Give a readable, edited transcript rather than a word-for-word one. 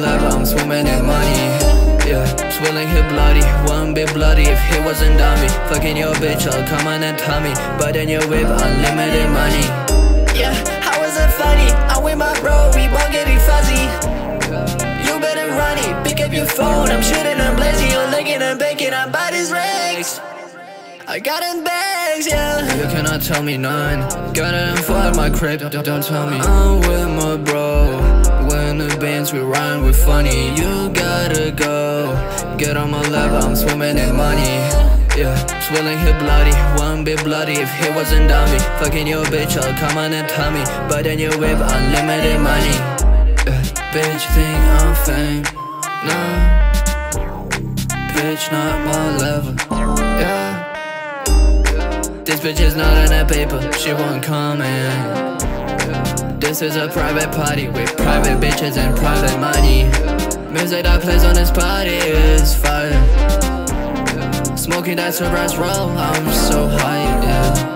lap, I'm swimming in money. Yeah, swirling hit bloody, one bit bloody if he wasn't dummy. Fucking your bitch, I'll come on and tell me. But in your whip, unlimited money. Yeah, how is it funny? I'm with my bro, we both getting fuzzy. You better runny, pick up your phone. I'm shooting, I'm blazing, you're licking, I'm baking, I'm by these racks. I got in bags, yeah. You cannot tell me none. Got it inside my crib, don't tell me. I'm with my bro. When the benz we rhyme, we funny. You gotta go. Get on my lap, I'm swimming in money. Yeah, swirling hit bloody, one bit bloody if he wasn't dummy. Fucking your bitch, I'll come on and tell me. But in your whip, unlimited money. Yeah, bitch think I'm fame. Nah, bitch not my level. Yeah, this bitch is not on that paper, she won't come in. This is a private party with private bitches and private money. Music that plays on this party is fire. Smoking that surprise roll, I'm so high, yeah.